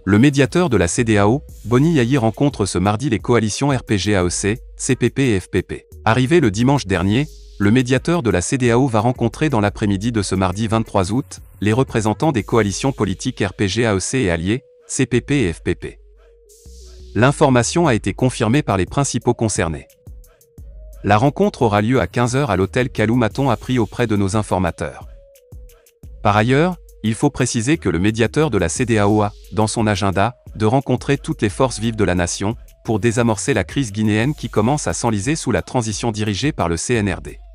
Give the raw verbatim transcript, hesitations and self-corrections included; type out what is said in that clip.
Le médiateur de la C D A O, Boni Yayi, rencontre ce mardi les coalitions R P G A E C, C P P et F P P. Arrivé le dimanche dernier, le médiateur de la C D A O va rencontrer dans l'après-midi de ce mardi vingt-trois août, les représentants des coalitions politiques R P G A E C et alliés, C P P et F P P. L'information a été confirmée par les principaux concernés. La rencontre aura lieu à quinze heures à l'hôtel Kalou, m'a-t-on appris auprès de nos informateurs. Par ailleurs, il faut préciser que le médiateur de la C D A O a, dans son agenda, de rencontrer toutes les forces vives de la nation, pour désamorcer la crise guinéenne qui commence à s'enliser sous la transition dirigée par le C N R D.